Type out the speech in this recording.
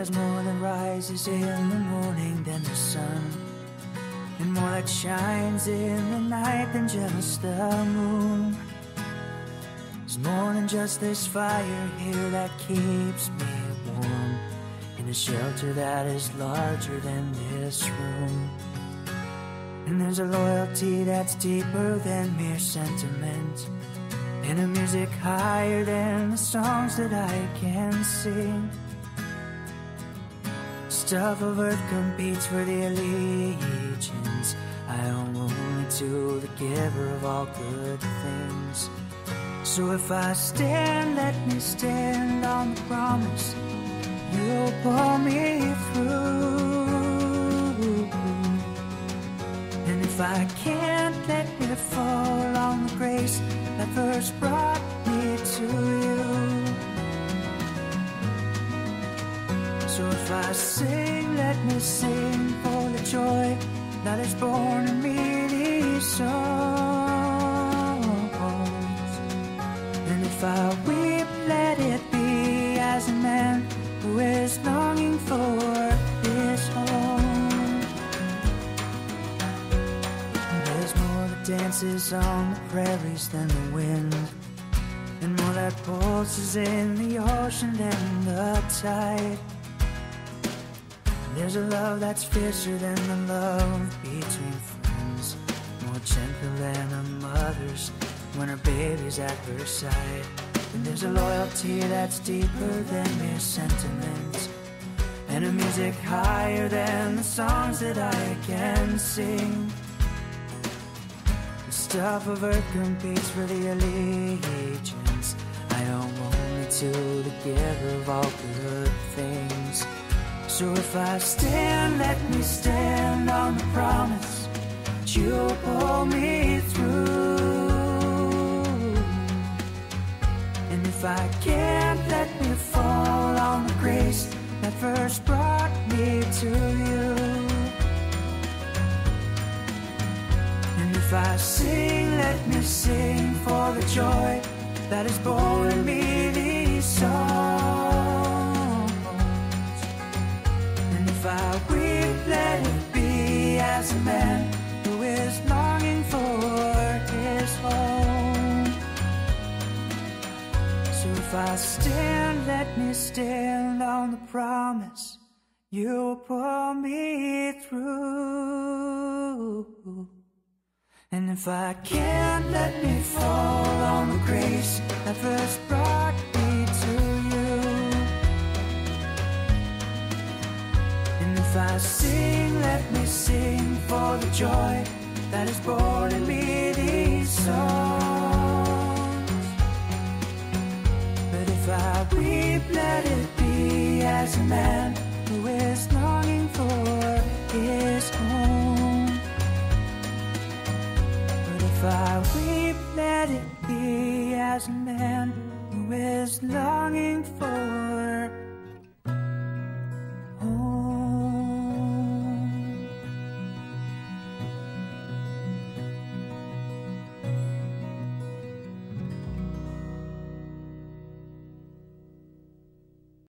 There's more that rises in the morning than the sun, and more that shines in the night than just the moon. There's more than just this fire here that keeps me warm, in a shelter that is larger than this room. And there's a loyalty that's deeper than mere sentiment, and a music higher than the songs that I can sing. Stuff of earth competes for the allegiance I owe only to the giver of all good things. So if I stand, let me stand on the promise you'll pull me through. And if I can't, let me fall on the grace that first brought me to you. So if I sing, let me sing for the joy that is born in me these songs. And if I weep, let it be as a man who is longing for his home. There's more that dances on the prairies than the wind, and more that pulses in the ocean than the tide. There's a love that's fiercer than the love between friends, more gentle than a mother's when her baby's at her side. And there's a loyalty that's deeper than mere sentiment, and a music higher than the songs that I can sing. The stuff of earth competes for the allegiance I owe only to the giver of all good things. So if I stand, let me stand on the promise that you'll pull me through. And if I can't, let me fall on the grace that first brought me to you. And if I sing, let me sing for the joy that is born in me these songs. And if I weep, let it be as a man who is longing for his home. So if I stand, let me stand on the promise you'll pull me through. And if I can't, let me fall on the grace that first brought me to you. And if I sing, let me sing for the joy that is born in me these songs. But if I weep, let it be as a man who is longing for his home. But if I weep, let it be as a man who is longing for